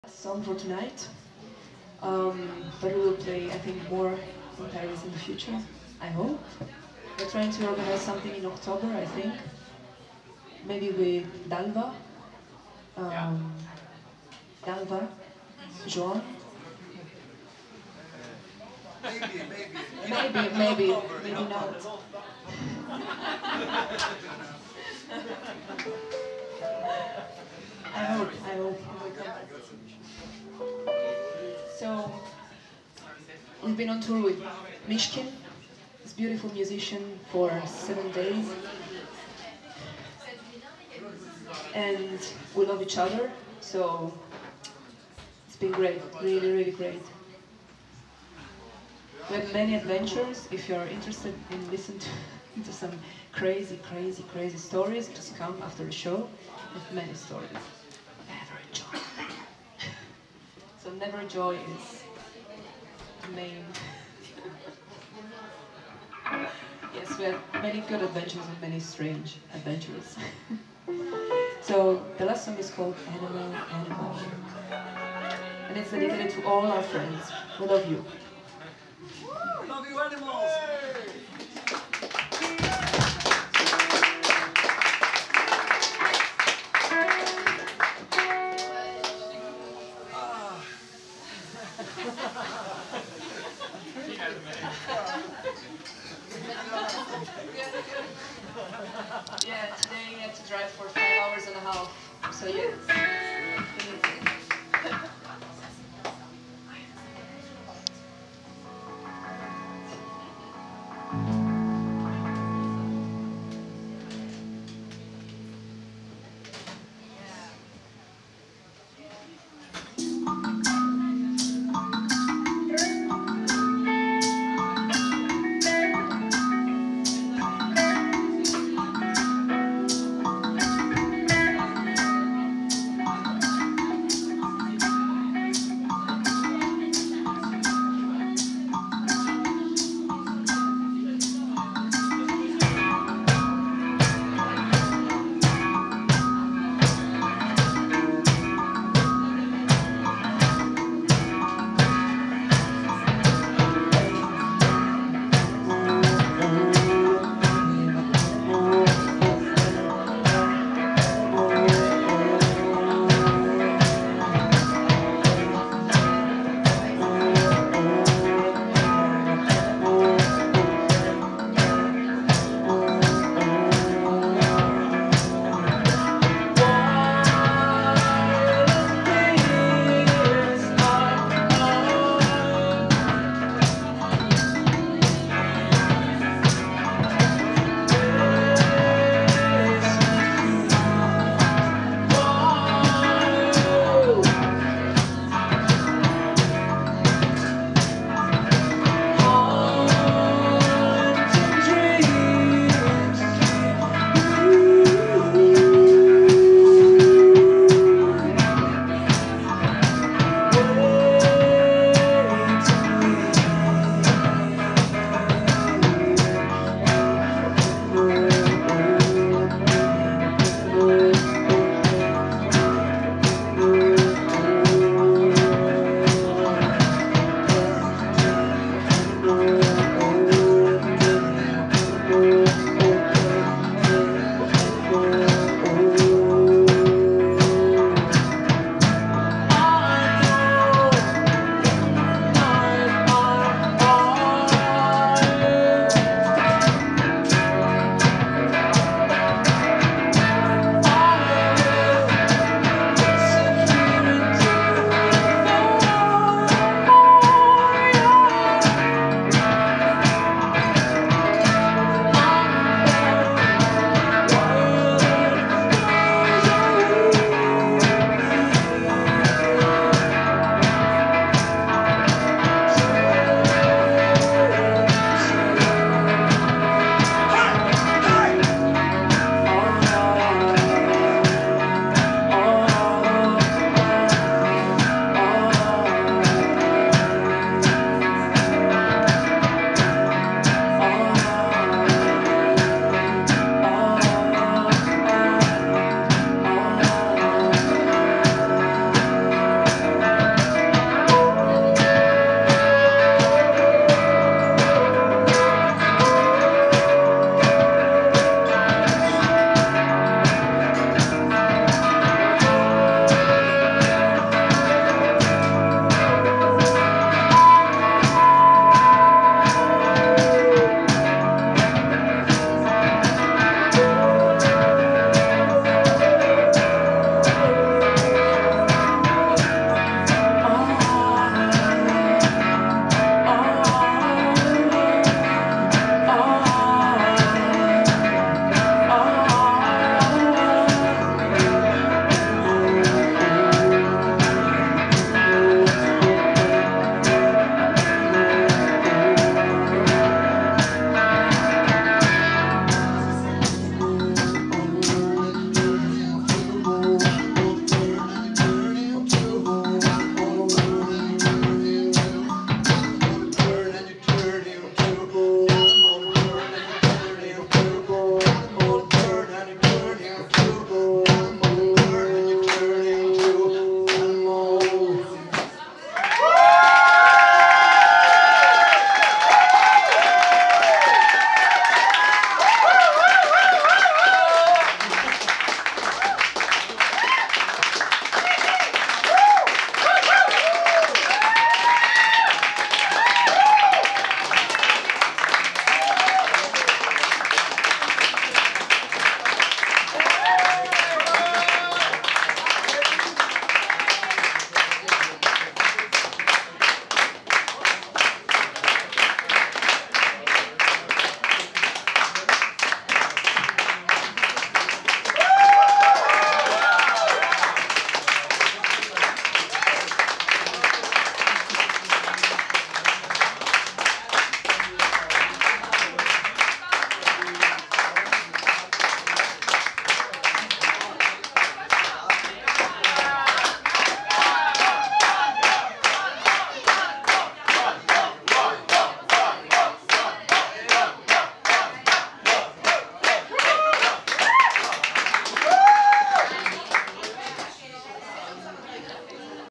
Song for tonight, but we will play, I think, more in Paris in the future, I hope. We're trying to organize something in October, I think, maybe with Dalva, um, Dalva, Joan. Maybe not. I hope we will come. So, we've been on tour with Mishkin, this beautiful musician, for 7 days. And we love each other, so it's been great, really, really great. We had many adventures. If you're interested in listening to some crazy stories, just come after the show with many stories. Never enjoy. So Never Joy is the main. Yes, we have many good adventures and many strange adventures. So the last song is called Animal, Animal. And it's dedicated to all our friends. We love you.